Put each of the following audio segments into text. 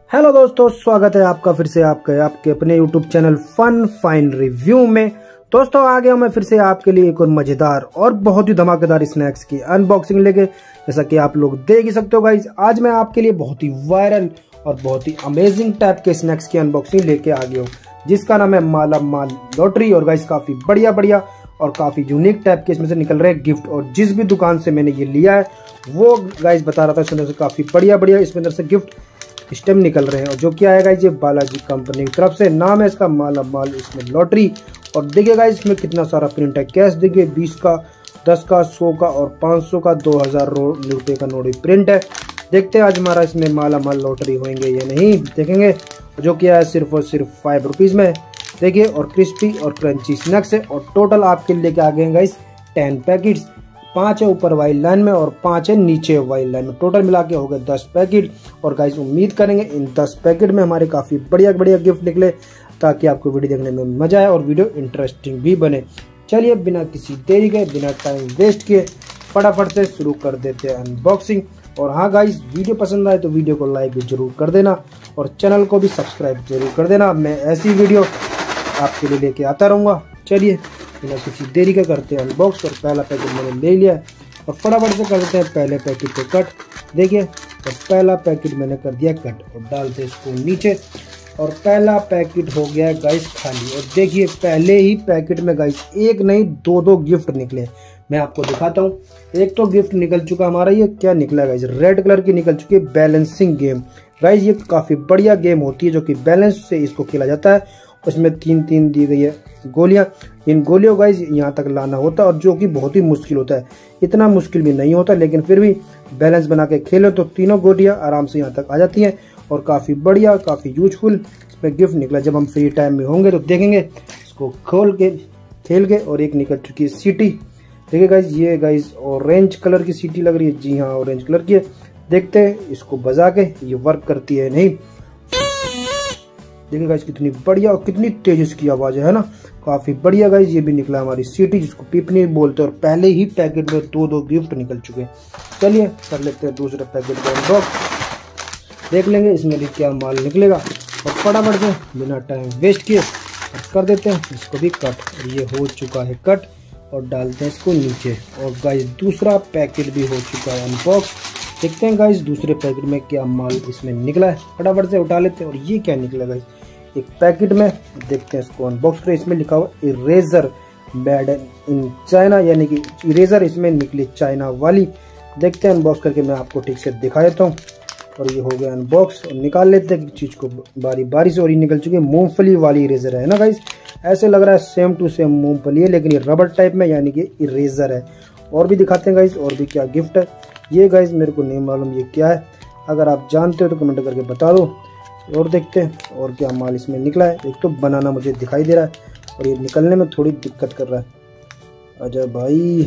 Hello दोस्तों, स्वागत है आपका फिर से आपके अपने YouTube channel fun fine review में। दोस्तों आ गया मैं फिर से आपके लिए एक और मजेदार और बहुत ही धमाकेदार स्नैक्स की अनबॉक्सिंग लेके। जैसा कि आप लोग देख ही सकते हो गाइज, आज मैं आपके लिए बहुत ही वायरल और बहुत ही अमेजिंग टाइप के स्नैक्स की अनबॉक्सिंग लेके आ गया हूँ, जिसका नाम है माला माल लॉटरी। और गाइज काफी बढ़िया और काफी यूनिक टाइप के इसमें से निकल रहे हैं गिफ्ट। और जिस भी दुकान से मैंने ये लिया है वो गाइज बता रहा था इसमें से काफी बढ़िया इसमें अंदर से गिफ्ट स्टेम निकल रहे हैं। और जो क्या है गाइज, ये बालाजी कंपनी की तरफ से नाम है इसका माला माल इसमें लॉटरी। और देखिए गाइज इसमें कितना सारा प्रिंट है। कैश देखिए 20 का, 10 का, 100 का और 500 का, 2000 रुपये का नोट प्रिंट है। देखते हैं आज हमारा इसमें माला माल लॉटरी होंगे या नहीं, देखेंगे। जो क्या है सिर्फ और सिर्फ 5 रुपीज़ में देखिए। और क्रिस्पी और क्रंची स्नैक्स है। और टोटल आपके लेके आ गए गाइज 10 पैकेट्स। 5 है ऊपर वाइट लाइन में और 5 है नीचे वाइट लाइन में। टोटल मिला के हो गए 10 पैकेट। और गाइस उम्मीद करेंगे इन 10 पैकेट में हमारे काफी बढ़िया गिफ्ट निकले, ताकि आपको वीडियो देखने में मजा आए और वीडियो इंटरेस्टिंग भी बने। चलिए बिना किसी देरी के, बिना टाइम वेस्ट किए फटाफट से शुरू कर देते हैं अनबॉक्सिंग। और हाँ गाइस, वीडियो पसंद आए तो वीडियो को लाइक भी जरूर कर देना और चैनल को भी सब्सक्राइब जरूर कर देना। मैं ऐसी वीडियो आपके लिए लेके आता रहूँगा। चलिए बिना किसी देरी के करते हैं अनबॉक्स। और पहला पैकेट मैंने ले लिया और फटाफट से कर देते हैं पहले पैकेट को कट। देखिए तो पहला पैकेट मैंने कर दिया कट और डालते इसको नीचे। और पहला पैकेट हो गया गाइस खाली। और देखिए पहले ही पैकेट में गाइस एक नहीं दो गिफ्ट निकले। मैं आपको दिखाता हूँ। एक तो गिफ्ट निकल चुका हमारा, ये क्या निकला गाइस, रेड कलर की निकल चुकी है बैलेंसिंग गेम। गाइस ये काफी बढ़िया गेम होती है जो कि बैलेंस से इसको खेला जाता है। उसमें 3 दी गई है गोलियां। इन गोलियों गाइस यहाँ तक लाना होता है, और जो कि बहुत ही मुश्किल होता है। इतना मुश्किल भी नहीं होता, लेकिन फिर भी बैलेंस बना के खेलो तो तीनों गोलियां आराम से यहाँ तक आ जाती हैं। और काफी बढ़िया, काफी यूजफुल इसमें गिफ्ट निकला। जब हम फ्री टाइम में होंगे तो देखेंगे इसको खोल के खेल के। और एक निकल चुकी है सीटी। देखिए गाइज, ये गाइज ऑरेंज कलर की सीटी लग रही है। जी हाँ, ऑरेंज कलर की है। देखते हैं इसको बजा के ये वर्क करती है नहीं। देखिए गाइस कितनी बढ़िया और कितनी तेज इसकी आवाज है ना, काफी बढ़िया गाइस। ये भी निकला हमारी सीटी, जिसको पिपनी बोलते हैं। और पहले ही पैकेट में 2 गिफ्ट निकल चुके हैं। चलिए कर लेते हैं दूसरे पैकेट को अनबॉक्स, देख लेंगे इसमें भी क्या माल निकलेगा। और फटाफट से बिना टाइम वेस्ट किए कर देते हैं इसको भी कट। और ये हो चुका है कट और डालते हैं इसको नीचे। और गाइस दूसरा पैकेट भी हो चुका है अनबॉक्स। देखते हैं गाइस दूसरे पैकेट में क्या माल इसमें निकला है। फटाफट से उठा लेते हैं। और ये क्या निकला गाइस, एक पैकेट में देखते हैं इसको अनबॉक्स करें। इसमें लिखा हुआ इरेजर मेड इन चाइना, यानी कि इरेजर इसमें निकली चाइना वाली। देखते हैं अनबॉक्स करके, मैं आपको ठीक से दिखा देता हूँ। और ये हो गया अनबॉक्स। और निकाल लेते हैं चीज को बारी बारी से। और ये निकल चुकी है मूंगफली वाली इरेजर है ना गाइस। ऐसे लग रहा है सेम टू सेम मूंगफली है, लेकिन ये रबर टाइप में, यानी कि इरेजर है। और भी दिखाते हैं गाइस और भी क्या गिफ्ट है। ये गाइस मेरे को नहीं मालूम ये क्या है, अगर आप जानते हो तो कमेंट करके बता दो। और देखते हैं और क्या माल इसमें निकला है। एक तो बनाना मुझे दिखाई दे रहा है, और ये निकलने में थोड़ी दिक्कत कर रहा है। आजा भाई,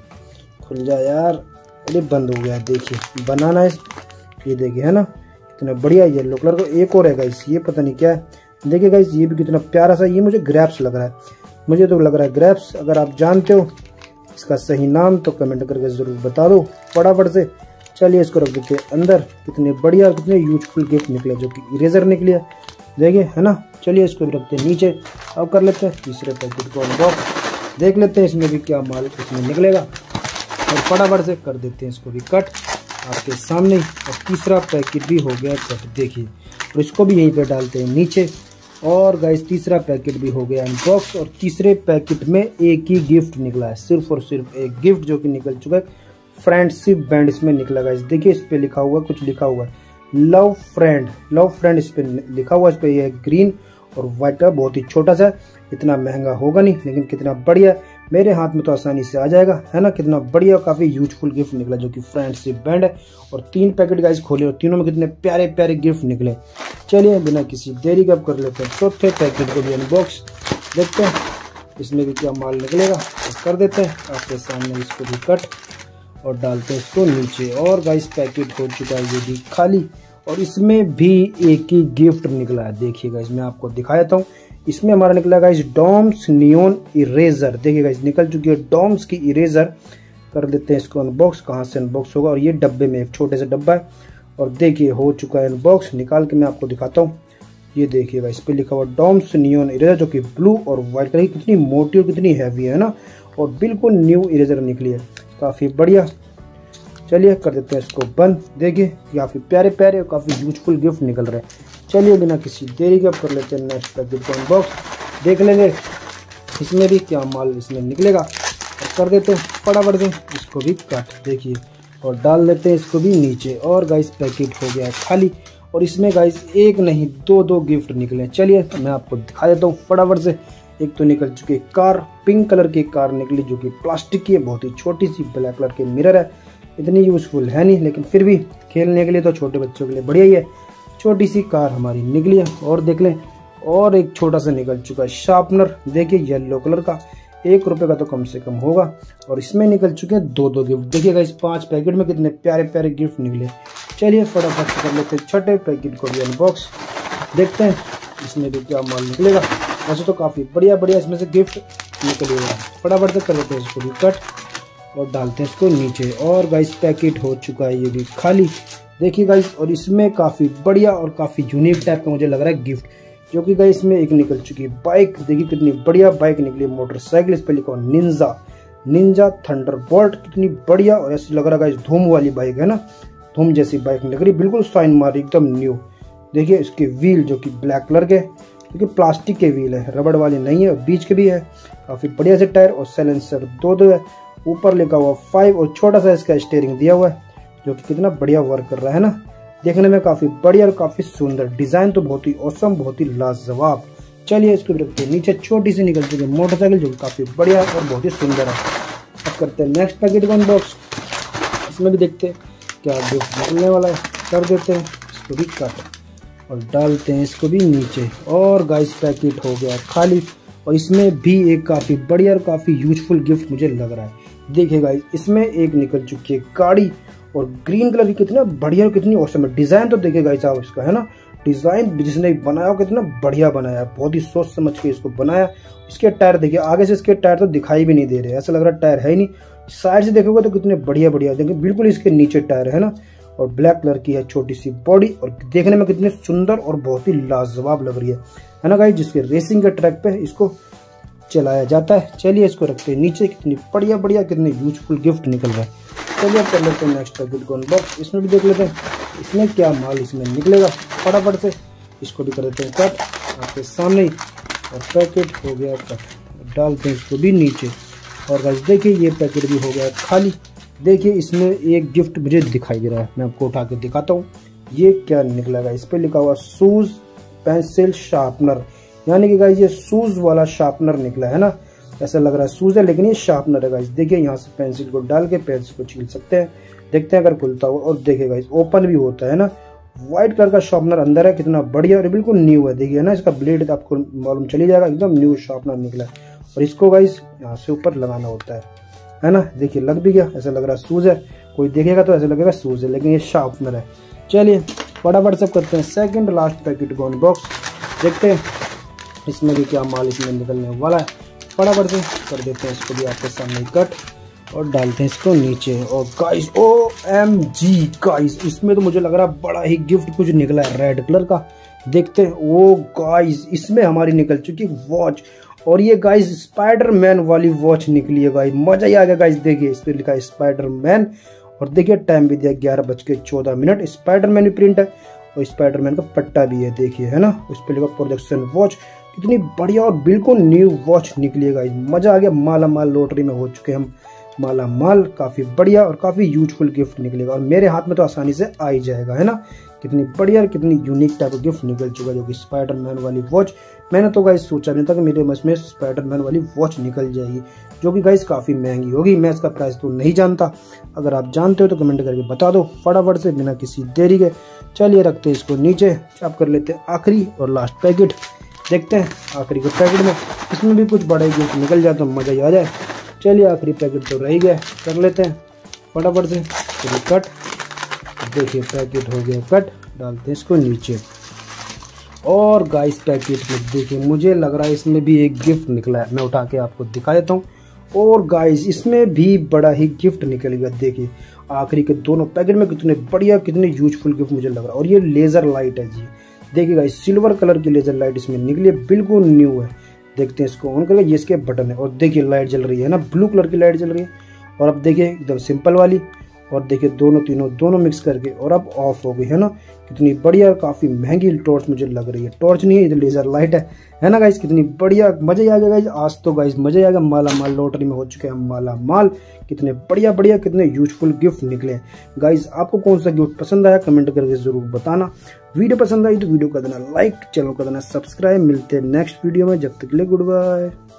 खुल जा यार। अरे बंद हो गया। देखिए बनाना है, ये देखिए है ना, कितना बढ़िया येलो कलर का। एक और है गाइस, ये पता नहीं क्या है। देखिए गाइस ये भी कितना प्यारा सा, ये मुझे ग्रेप्स लग रहा है। मुझे तो लग रहा है ग्रेप्स। अगर आप जानते हो इसका सही नाम तो कमेंट करके जरूर बता दो फटाफट से। चलिए इसको रख देते हैं अंदर। कितने बढ़िया, कितने यूजफुल गिफ्ट निकले, जो कि इरेजर निकली है। देखिए है ना। चलिए इसको भी रखते हैं नीचे। अब कर लेते हैं तीसरे पैकेट को अनबॉक्स, देख लेते हैं इसमें भी क्या माल इसमें निकलेगा। और फटाफट से कर देते हैं इसको भी कट आपके सामने। और तीसरा पैकेट भी हो गया कट, देखिए। और इसको भी यहीं पर डालते हैं नीचे। और गाइस तीसरा पैकेट भी हो गया अनबॉक्स। और तीसरे पैकेट में एक ही गिफ्ट निकला है, सिर्फ और सिर्फ एक गिफ्ट, जो कि निकल चुका है फ्रेंडशिप बैंड इसमें निकला गाइस। देखिए इस पे लिखा हुआ, कुछ लिखा हुआ है लव फ्रेंड इस पे लिखा हुआ। इस पे ये ग्रीन और व्हाइट का, बहुत ही छोटा सा, इतना महंगा होगा नहीं, लेकिन कितना बढ़िया। मेरे हाथ में तो आसानी से आ जाएगा, है ना। कितना बढ़िया, काफी यूजफुल गिफ्ट निकला, जो कि फ्रेंडशिप बैंड है। और 3 पैकेट गाइस खोले और तीनों में कितने प्यारे प्यारे गिफ्ट निकले। चलिए बिना किसी देरी के अब कर लेते हैं चौथे पैकेट को भी अनबॉक्स, देखते हैं इसमें भी क्या माल निकलेगा। तो कर देते हैं आपके सामने इसको भी कट और डालते हैं इसको नीचे। और गाइस पैकेट हो चुका है ये भी खाली। और इसमें भी एक ही गिफ्ट निकला है। देखिए गाइस मैं आपको दिखा देता हूँ। इसमें हमारा निकला गाइस डॉम्स नियोन इरेजर। देखिए गाइस निकल चुकी है डॉम्स की इरेजर। कर देते हैं इसको अनबॉक्स। कहाँ से अनबॉक्स होगा। और ये डब्बे में, एक छोटे से डब्बा है। और देखिए हो चुका है अनबॉक्स। निकाल के मैं आपको दिखाता हूँ। ये देखिएगा, इस पे लिखा हुआ डॉम्स नियॉन इरेजर, जो कि ब्लू और व्हाइट कलर की, कितनी मोटी और कितनी हैवी है ना, और बिल्कुल न्यू इरेजर निकली है, काफ़ी बढ़िया। चलिए कर देते हैं इसको बंद। देखिए काफ़ी प्यारे प्यारे और काफ़ी यूजफुल गिफ्ट निकल रहे हैं। चलिए बिना किसी देरी के कर लेते हैं नेक्स्ट पैकेट को अनबॉक्स। देख लेंगे इसमें भी क्या माल इसमें निकलेगा, और कर देते हैं फटाफट से इसको भी कट। देखिए और डाल देते हैं इसको भी नीचे। और गाइस पैकेट हो गया है खाली, और इसमें गाइस एक नहीं दो गिफ्ट निकले। चलिए मैं आपको दिखा देता हूँ फटाफट से। एक तो निकल चुकी है कार, पिंक कलर की कार निकली, जो कि प्लास्टिक की है, बहुत ही छोटी सी, ब्लैक कलर के मिरर है, इतनी यूजफुल है नहीं, लेकिन फिर भी खेलने के लिए तो छोटे बच्चों के लिए बढ़िया ही है। छोटी सी कार हमारी निकली है। और देख लें, और एक छोटा सा निकल चुका है शार्पनर, देखिए येलो कलर का, 1 रुपये का तो कम से कम होगा। और इसमें निकल चुके हैं दो गिफ्ट। देखिएगा इस 5 पैकेट में कितने प्यारे प्यारे गिफ्ट निकले। चलिए फटाफट से कर लेते हैं छठे पैकेट को भी अनबॉक्स। देखते हैं इसमें भी क्या माल निकलेगा। वैसे तो काफ़ी बढ़िया बढ़िया इसमें से गिफ्ट निकलेगा। फटाफट से कर लेते हैं इसको भी कट और डालते हैं इसको नीचे। और गाइस पैकेट हो चुका है ये भी खाली। देखिए गाइस, और इसमें काफ़ी बढ़िया और काफ़ी यूनिक टाइप का मुझे लग रहा है गिफ्ट, जो कि गाइस इसमें एक निकल चुकी है बाइक। देखिए कितनी बढ़िया बाइक निकली है, मोटरसाइकिल, इस पर लिखा हुआ निंजा थंडरबोल्ट, कितनी बढ़िया। और ऐसी लग रहा है गाइस धूम वाली बाइक है ना, धूम जैसी बाइक निकल रही, बिल्कुल शाइन मारी, एकदम न्यू। देखिए इसके व्हील जो कि ब्लैक कलर के, क्योंकि प्लास्टिक के व्हील है, रबड़ वाली नहीं है, और बीच के भी है, काफ़ी बढ़िया से टायर। और साइलेंसर दो है, ऊपर लिखा हुआ 5, और छोटा सा इसका स्टीयरिंग दिया हुआ है, जो कि कितना बढ़िया वर्क कर रहा है ना, देखने में काफ़ी बढ़िया और काफ़ी सुंदर। डिज़ाइन तो बहुत ही औसम, बहुत ही लाजवाब। चलिए इसको रखते हैं नीचे। छोटी सी निकल चुकी है मोटरसाइकिल, जो कि काफ़ी बढ़िया और बहुत ही सुंदर है। अब करते हैं नेक्स्ट पैकेट को अनबॉक्स। इसमें भी देखते हैं क्या गिफ्ट निकलने वाला है। कर देते हैं इसको भी कट और डालते हैं इसको भी नीचे। और गाइस पैकेट हो गया खाली, और इसमें भी एक काफ़ी बढ़िया और काफ़ी यूजफुल गिफ्ट मुझे लग रहा है। देखिए गाइस, इसमें एक निकल चुकी है गाड़ी, और ग्रीन कलर की, कितना बढ़िया और कितनी औसम है। डिज़ाइन तो देखिए गाइस आप इसका है ना, डिज़ाइन जिसने बनाया कितना बढ़िया बनाया, बहुत ही सोच समझ के इसको बनाया। इसके टायर देखिए, आगे से इसके टायर तो दिखाई भी नहीं दे रहे, ऐसा लग रहा है टायर है ही नहीं। साइड से देखोगे तो कितने बढ़िया बढ़िया, देखिए बिल्कुल इसके नीचे टायर है ना, और ब्लैक कलर की है छोटी सी बॉडी, और देखने में कितनी सुंदर और बहुत ही लाजवाब लग रही है ना गाइस, जिसके रेसिंग के ट्रैक पे इसको चलाया जाता है। चलिए इसको रखते हैं नीचे। कितनी बढ़िया बढ़िया, कितने यूजफुल गिफ्ट निकल रहा है। चलिए अब कर लेते हैं नेक्स्ट पैकेट को अनबॉक्स। इसमें भी देख लेते हैं इसमें क्या माल इसमें निकलेगा। फटाफट से इसको भी कर देते हैं कट आपके सामने ही, और पैकेट हो गया कट, डालते हैं इसको भी नीचे। और गाइस देखिए ये पैकेट भी हो गया खाली। देखिए इसमें एक गिफ्ट मुझे दिखाई दे रहा है, मैं आपको उठा के दिखाता हूँ ये क्या निकलेगा। इस पर लिखा हुआ शूज पेंसिल शार्पनर, यानी कि गाइस ये शूज वाला शार्पनर निकला है ना, ऐसा लग रहा है शूज है लेकिन ये शार्पनर है गाइस। देखिए यहाँ से पेंसिल को डाल के पेंसिल को छील सकते हैं, देखते हैं अगर खुलता हुआ। और देखिए गाइस ओपन भी होता है ना, व्हाइट कलर का शार्पनर अंदर है, कितना बढ़िया और बिल्कुल न्यू है। देखिए ना इसका ब्लेड आपको मालूम चली जाएगा, एकदम न्यू शार्पनर निकला है। और इसको गाइस यहाँ से ऊपर लगाना होता है ना, देखिए लग भी गया, ऐसा लग रहा है शूज है, कोई देखेगा तो ऐसा लगेगा शूज है, लेकिन ये शार्पनर है। चलिए फटाफट सब करते हैं सेकंड लास्ट पैकेट को अनबॉक्स। देखते हैं इसमें भी क्या माल इसमें निकलने वाला है। फटाफट से कर देते हैं इसको भी आपके सामने कट, और डालते हैं इसको नीचे। और गाइस OMG गाइस, इसमें तो मुझे लग रहा है बड़ा ही गिफ्ट कुछ निकला है रेड कलर का। देखते हैं। ओ गाइस, इसमें हमारी निकल चुकी वॉच, और ये गाइस स्पाइडरमैन वाली वॉच निकली है गाइस, मजा ही आ गया गाइस। देखिए इस पर लिखा है स्पाइडरमैन, और देखिए टाइम भी दिया 11:14। स्पाइडरमैन भी प्रिंट है, और स्पाइडरमैन का पट्टा भी है, देखिए है ना, उस पर लिखा प्रोडक्शन वॉच। कितनी बढ़िया और बिल्कुल न्यू वॉच निकली है गाइस, मजा आ गया। माला माल लॉटरी में हो चुके हम माला माल, काफी बढ़िया और काफी यूजफुल गिफ्ट निकलेगा, और मेरे हाथ में तो आसानी से आ ही जाएगा, है ना। कितनी बढ़िया और कितनी यूनिक टाइप का गिफ्ट निकल चुका है, जो कि स्पाइडरमैन वाली वॉच। मैंने तो गाइस सोचा नहीं था कि मेरे बस में स्पाइडरमैन वाली वॉच निकल जाएगी, जो कि गाइस काफी महंगी होगी। मैं इसका प्राइस तो नहीं जानता, अगर आप जानते हो तो कमेंट करके बता दो फटाफट से बिना किसी देरी के। चलिए रखते हैं इसको नीचे। अब कर लेते हैं आखिरी और लास्ट पैकेट। देखते हैं आखिरी के पैकेट में, इसमें भी कुछ बड़े गिफ्ट निकल जाए तो मजा ही आ जाए। चलिए आखिरी पैकेट तो रह गया, कर लेते हैं फटाफट से कट। देखिए पैकेट हो गया कट, डालते हैं इसको नीचे। और गाइस पैकेट में देखिए मुझे लग रहा है इसमें भी एक गिफ्ट निकला है, मैं उठा के आपको दिखा देता हूँ। और गाइस इसमें भी बड़ा ही गिफ्ट निकल गया, देखिए। आखिरी के दोनों पैकेट में कितने बढ़िया कितने यूजफुल गिफ्ट मुझे लग रहा है। और ये लेजर लाइट है जी, देखिए गाइस सिल्वर कलर की लेजर लाइट इसमें निकली है, बिल्कुल न्यू है। देखते हैं इसको ऑन करके, ये इसके बटन है और देखिए लाइट जल रही है ना, ब्लू कलर की लाइट जल रही है। और अब देखिए एकदम सिंपल वाली, और देखिए दोनों मिक्स करके और अब ऑफ हो गई है ना। कितनी बढ़िया काफी महंगी टॉर्च मुझे लग रही है, टॉर्च नहीं है ये लेजर लाइट है ना गाइस। कितनी बढ़िया, मजा ही आ गया गाइस आज तो गाइस, मजा ही आ गया। माला माल लॉटरी में हो चुके हैं माला माल। कितने बढ़िया बढ़िया कितने यूजफुल गिफ्ट निकले गाइस। आपको कौन सा गिफ्ट पसंद आया कमेंट करके जरूर बताना। वीडियो पसंद आई तो वीडियो का देना लाइक, चैनल का देना सब्सक्राइब। मिलते हैं नेक्स्ट वीडियो में, जब तक के लिए गुड बाय।